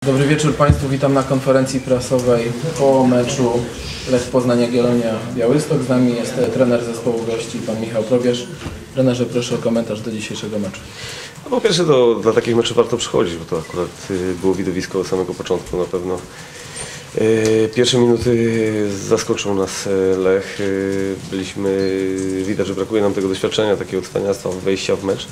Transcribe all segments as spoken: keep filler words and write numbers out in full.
Dobry wieczór Państwu, witam na konferencji prasowej po meczu Lech Poznań Jagiellonia Białystok. Z nami jest trener zespołu gości, pan Michał Probierz. Trenerze, proszę o komentarz do dzisiejszego meczu. No, po pierwsze, do, dla takich meczów warto przychodzić, bo to akurat było widowisko od samego początku na pewno. Pierwsze minuty zaskoczył nas Lech. Byliśmy, widać, że brakuje nam tego doświadczenia, takiego cwaniactwa wejścia w mecz.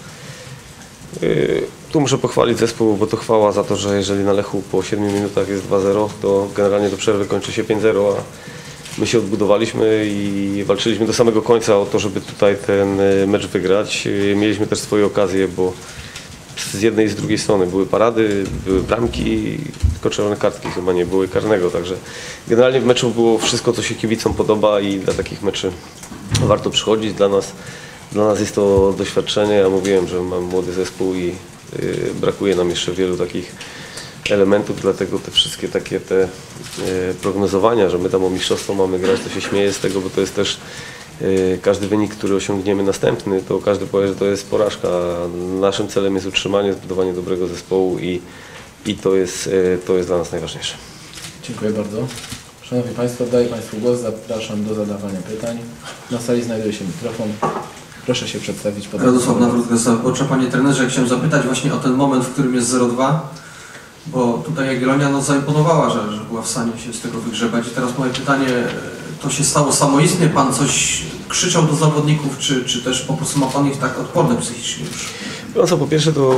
Tu muszę pochwalić zespół, bo to chwała za to, że jeżeli na Lechu po siedmiu minutach jest dwa zero, to generalnie do przerwy kończy się pięć zero, a my się odbudowaliśmy i walczyliśmy do samego końca o to, żeby tutaj ten mecz wygrać. Mieliśmy też swoje okazje, bo z jednej i z drugiej strony były parady, były bramki, tylko czerwone kartki chyba nie były, karnego, także generalnie w meczu było wszystko, co się kibicom podoba i dla takich meczy warto przychodzić. Dla nas, dla nas jest to doświadczenie. Ja mówiłem, że mam młody zespół i yy, brakuje nam jeszcze wielu takich elementów, dlatego te wszystkie takie te yy, prognozowania, że my tam o mistrzostwo mamy grać, to się śmieję z tego, bo to jest też yy, każdy wynik, który osiągniemy następny, to każdy powie, że to jest porażka. Naszym celem jest utrzymanie, zbudowanie dobrego zespołu i, i to, jest, yy, to jest dla nas najważniejsze. Dziękuję bardzo. Szanowni Państwo, oddaję Państwu głos, zapraszam do zadawania pytań. Na sali znajduje się mikrofon. Proszę się przedstawić. Radosław Nawrot-Gasa. Panie trenerze, chciałem zapytać właśnie o ten moment, w którym jest zero dwa, bo tutaj Jagiellonia no, zaimponowała, że, że była w stanie się z tego wygrzebać. I teraz moje pytanie, to się stało samoistnie? Pan coś krzyczał do zawodników, czy, czy też po prostu ma Pan ich tak odporne psychicznie już? No co, po pierwsze to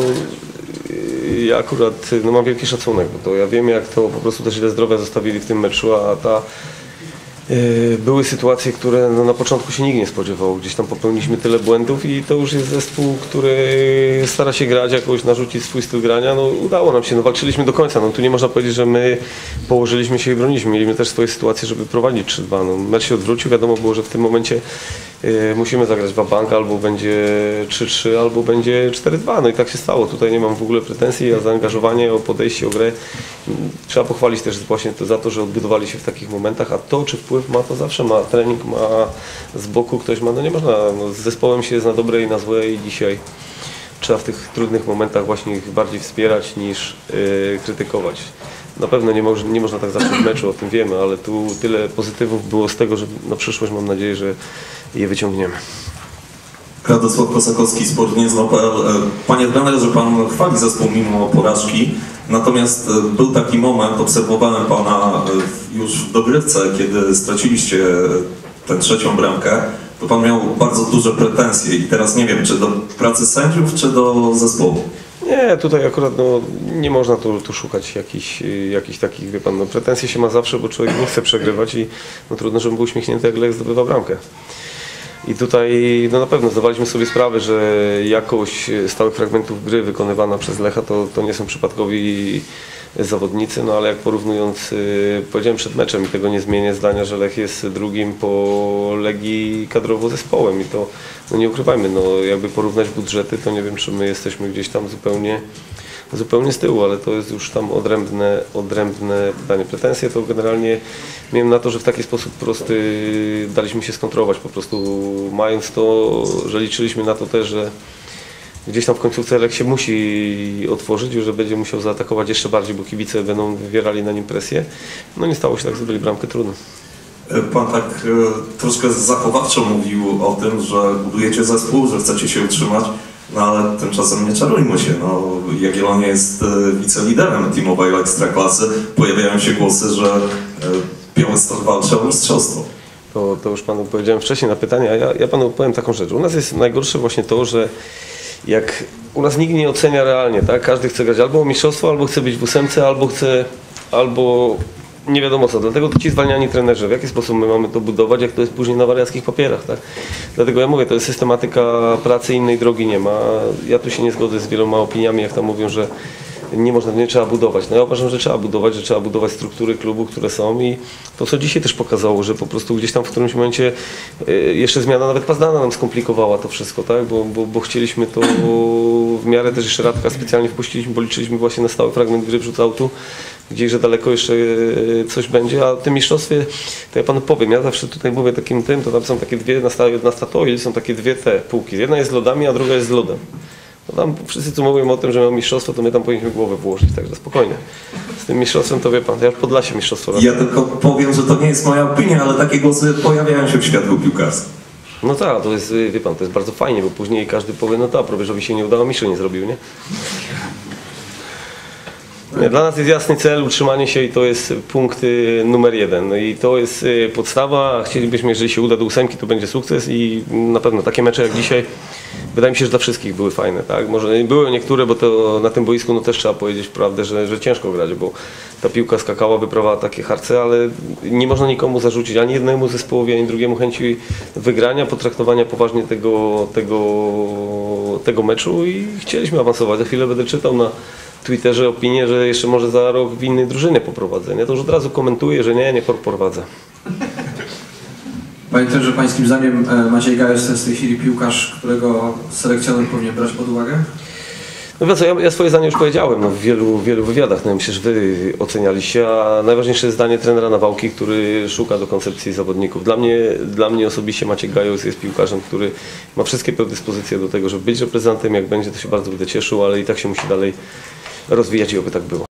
ja akurat no, mam wielki szacunek, bo to ja wiem, jak to po prostu też ile zdrowia zostawili w tym meczu, a ta yy, były sytuacje, które no, na początku się nikt nie spodziewał. Gdzieś tam popełniliśmy tyle błędów i to już jest zespół, który stara się grać, jakoś narzucić swój styl grania. No, udało nam się, no, walczyliśmy do końca. No, tu nie można powiedzieć, że my położyliśmy się i broniliśmy. Mieliśmy też swoje sytuacje, żeby prowadzić trzy dwa. No, mecz się odwrócił, wiadomo było, że w tym momencie Yy, musimy zagrać wabank, albo będzie trzy trzy, albo będzie cztery dwa. No i tak się stało. Tutaj nie mam w ogóle pretensji o zaangażowanie, o podejście, o grę. Trzeba pochwalić też właśnie to za to, że odbudowali się w takich momentach, a to, czy wpływ ma, to zawsze ma. Trening ma z boku, ktoś ma, no nie można. No, z zespołem się jest na dobre i na złe i dzisiaj trzeba w tych trudnych momentach właśnie ich bardziej wspierać niż yy, krytykować. Na pewno nie, mo nie można tak zawsze w meczu, o tym wiemy, ale tu tyle pozytywów było z tego, że na przyszłość mam nadzieję, że je wyciągniemy. Radosław Kosakowski, sport nie znał kropka pe el. Panie trenerze, Pan chwali zespół mimo porażki, natomiast był taki moment, obserwowałem Pana już w dogrywce, kiedy straciliście tę trzecią bramkę, to Pan miał bardzo duże pretensje i teraz nie wiem, czy do pracy sędziów, czy do zespołu. Nie, tutaj akurat no, nie można tu, tu szukać jakichś, jakichś takich, wie Pan, no, pretensje się ma zawsze, bo człowiek nie chce przegrywać i no, trudno, żeby był uśmiechnięty, jak Lech zdobywa bramkę. I tutaj no, na pewno zdawaliśmy sobie sprawę, że jakość stałych fragmentów gry wykonywana przez Lecha to, to nie są przypadkowi zawodnicy, no ale jak porównując, yy, powiedziałem przed meczem i tego nie zmienię zdania, że Lech jest drugim po Legii kadrowo zespołem i to no nie ukrywajmy, no jakby porównać budżety, to nie wiem, czy my jesteśmy gdzieś tam zupełnie zupełnie z tyłu, ale to jest już tam odrębne, odrębne pytanie. Pretensje to generalnie miałem na to, że w taki sposób prosty daliśmy się skontrować, po prostu mając to, że liczyliśmy na to też, że gdzieś tam w końcówce Lech się musi otworzyć, że będzie musiał zaatakować jeszcze bardziej, bo kibice będą wywierali na nim presję. No nie stało się tak, zdobyli bramkę, trudno. Pan tak e, troszkę zachowawczo mówił o tym, że budujecie zespół, że chcecie się utrzymać, no ale tymczasem nie czarujmy się. No, Jagiellonia jest e, wiceliderem teamowej Ekstraklasy. Pojawiają się głosy, że e, Białystok walczy o mistrzostwo. To, to już Panu powiedziałem wcześniej na pytanie, a ja, ja Panu powiem taką rzecz. U nas jest najgorsze właśnie to, że jak u nas nikt nie ocenia realnie, tak? Każdy chce grać albo o mistrzostwo, albo chce być w ósemce, albo chce, albo nie wiadomo co. Dlatego ci zwalniani trenerzy, w jaki sposób my mamy to budować, jak to jest później na wariackich papierach, tak? Dlatego ja mówię, to jest systematyka pracy, innej drogi nie ma. Ja tu się nie zgodzę z wieloma opiniami, jak tam mówią, że nie można, nie trzeba budować. No ja uważam, że trzeba budować, że trzeba budować struktury klubu, które są i to, co dzisiaj też pokazało, że po prostu gdzieś tam w którymś momencie jeszcze zmiana nawet Pazdana nam skomplikowała to wszystko, tak? Bo, bo, bo chcieliśmy to w miarę też jeszcze Radka specjalnie wpuściliśmy, bo liczyliśmy właśnie na stały fragment gry przed autu, gdzieś, że daleko jeszcze coś będzie, a w tym mistrzostwie, to ja Panu powiem, ja zawsze tutaj mówię takim tym, to tam są takie dwie, na, na Statoil są takie dwie te półki, jedna jest z lodami, a druga jest z lodem. No tam wszyscy tu mówią o tym, że mamy mistrzostwo, to my tam powinniśmy głowę włożyć, także spokojnie. Z tym mistrzostwem to wie pan, ja w Podlasie mistrzostwo robię. Ja tylko powiem, że to nie jest moja opinia, ale takie głosy pojawiają się w świadku piłkarskim. No tak, to jest, wie pan, to jest bardzo fajnie, bo później każdy powie, no tak, probierzowi się nie udało, mistrz nie zrobił, nie? Nie, dla nas jest jasny cel, utrzymanie się i to jest punkt y, numer jeden. No i to jest y, podstawa. Chcielibyśmy, jeżeli się uda do ósemki, to będzie sukces i na pewno takie mecze jak dzisiaj, wydaje mi się, że dla wszystkich były fajne. Tak? Może były niektóre, bo to na tym boisku no też trzeba powiedzieć prawdę, że, że ciężko grać, bo ta piłka skakała, wyprawała takie harce, ale nie można nikomu zarzucić, ani jednemu zespołowi, ani drugiemu chęci wygrania, potraktowania poważnie tego, tego, tego meczu i chcieliśmy awansować. Za chwilę będę czytał na Twitterze opinię, że jeszcze może za rok w innej drużynie poprowadzę. Ja to już od razu komentuję, że nie, nie poprowadzę. Panie trenerze, pańskim zdaniem Maciej Gajos to jest w tej chwili piłkarz, którego selekcjoner powinien brać pod uwagę? No więc ja, ja swoje zdanie już powiedziałem no, w wielu, wielu wywiadach. No, myślę, że wy ocenialiście, a najważniejsze jest zdanie trenera Nawałki, który szuka do koncepcji zawodników. Dla mnie, dla mnie osobiście Maciej Gajos jest piłkarzem, który ma wszystkie predyspozycje do tego, żeby być reprezentantem. Jak będzie, to się bardzo będę cieszył, ale i tak się musi dalej rozwijać i oby tak było.